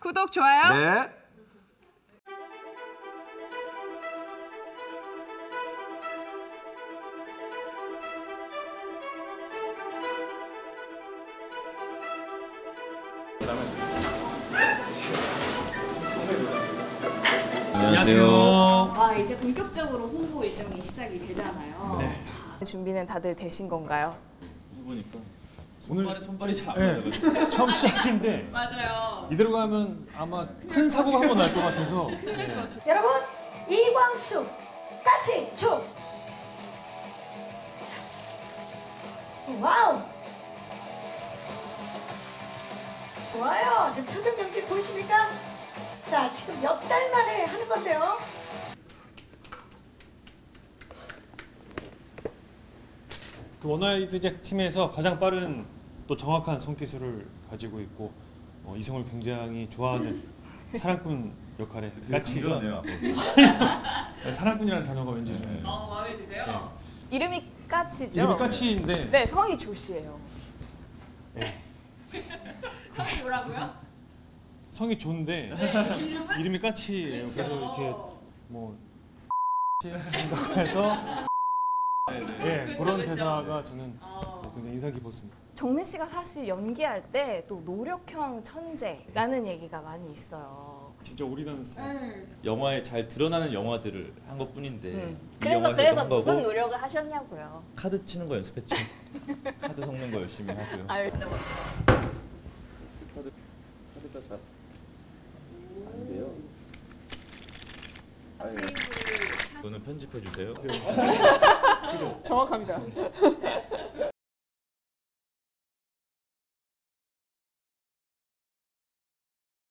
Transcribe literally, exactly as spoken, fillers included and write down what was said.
구독, 좋아요. 네. 안녕하세요. 와, 이제 본격적으로 홍보 일정이 시작이 되잖아요. 네. 준비는 다들 되신 건가요? 해보니까 오늘- 손발이 손발이 잘 안 네. 맞아가지고. 처음 시작인데 맞아요. 이대로 가면 아마 큰 사고가 한 번 날 것 같아서. 네. 여러분, 이광수 까치 춤. 자. 와우. 좋아요. 지금 표정 연기 보이십니까? 자, 지금 몇 달 만에 하는 건데요. 그 원아이드잭 팀에서 가장 빠른 또 정확한 손기술을 가지고 있고 어, 이성을 굉장히 좋아하는 사랑꾼 역할의 까치가. 강조하네요. 사랑꾼이라는 단어가 왠지 좀. 네. 어, 마음에 드세요? 네. 이름이 까치죠? 이름이 까치인데. 네, 성이 조씨예요. 네. 성이 뭐라고요? 성이 좋은데 이름은? 이름이 까치예요. 그쵸. 그래서 이렇게 뭐 한다고 해서 예, 그쵸, 그런 그쵸. 대사가 저는 어. 굉장히 인상 깊었습니다. 정민 씨가 사실 연기할 때 또 노력형 천재라는 얘기가 많이 있어요. 진짜 올인하는 스타일. 영화에 잘 드러나는 영화들을 한 것뿐인데 음. 이 그래서 영화에서도 그래서 한 무슨 거고 노력을 하셨냐고요? 카드 치는 거 연습했죠. 카드 섞는 거 열심히 하고요. 아유, 카드 카드가 잘 안 돼요. 아유. 이거는 편집해 주세요. 정확합니다.